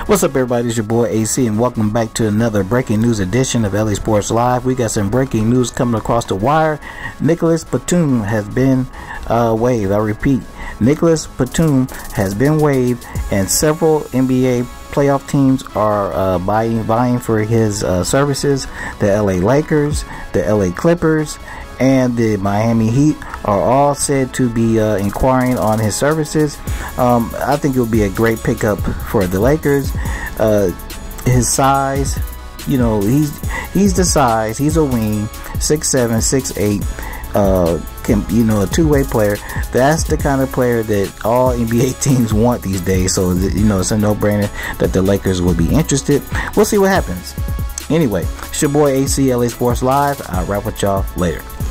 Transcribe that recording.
What's up, everybody? It's your boy AC, and welcome back to another breaking news edition of LA Sports Live. We got some breaking news coming across the wire. Nicolas Batum has been waived. I repeat, Nicolas Batum has been waived, and several NBA playoff teams are vying for his services. The LA Lakers, the LA Clippers, and the Miami Heat are all said to be inquiring on his services. I think it would be a great pickup for the Lakers. His size, you know, he's the size. He's a wing, 6'7", 6'8", a two-way player. That's the kind of player that all NBA teams want these days. So it's a no-brainer that the Lakers will be interested. We'll see what happens. Anyway, it's your boy AC, LA Sports Live. I'll wrap with y'all later.